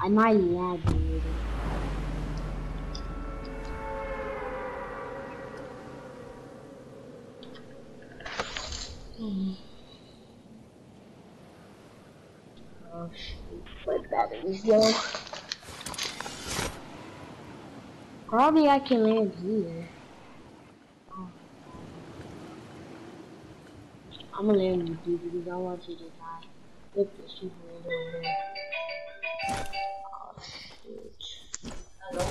I might lag you. Oh shoot, my battery's low. Probably I can land here. Oh. I'm gonna land with you because I want you to die. Look, there's people over there. Oh shoot. Hello?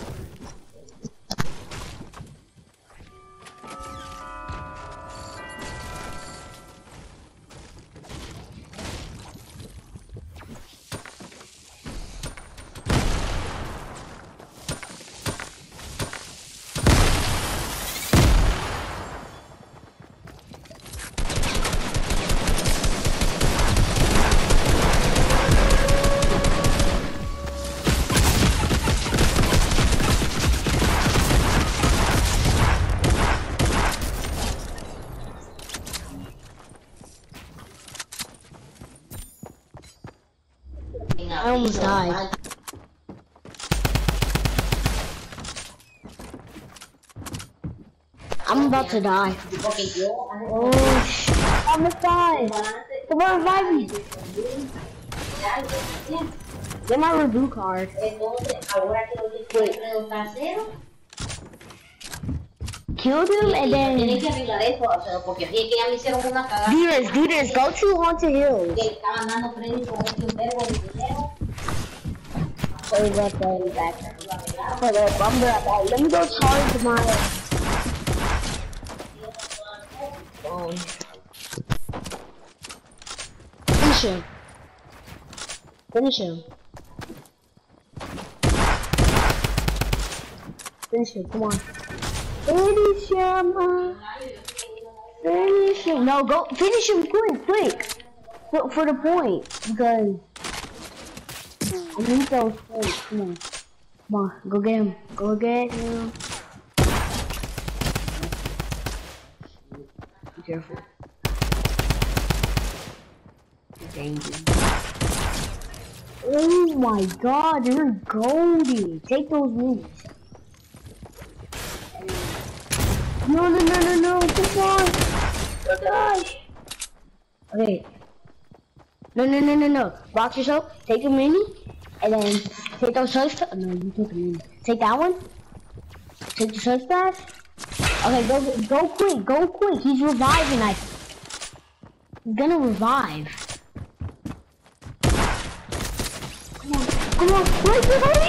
I almost died. I'm about to die. Oh shit. I almost died. Come on, revive me. Get my review card. Killed him and then... Do this, go to Haunted Hills. Sorry about that back. Hold up, I'm back. Let me go charge my phone. Finish him. Finish him. Finish him, come on. Finish him. Finish him. No, go finish him quick. For the point, because I need those points. Come on. Come on, go get him. Go get him. Be careful. Dangerous. Oh my god, you're golden. Take those moves. No, come on. Oh gosh. Okay. No. Box yourself, take a mini, and then take those search. No, you took a mini. Take that one. Take the search pass. Okay, go quick. He's reviving, He's gonna revive. Come on, wait,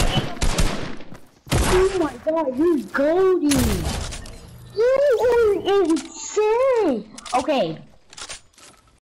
oh my god, you're golden. You are insane. Okay,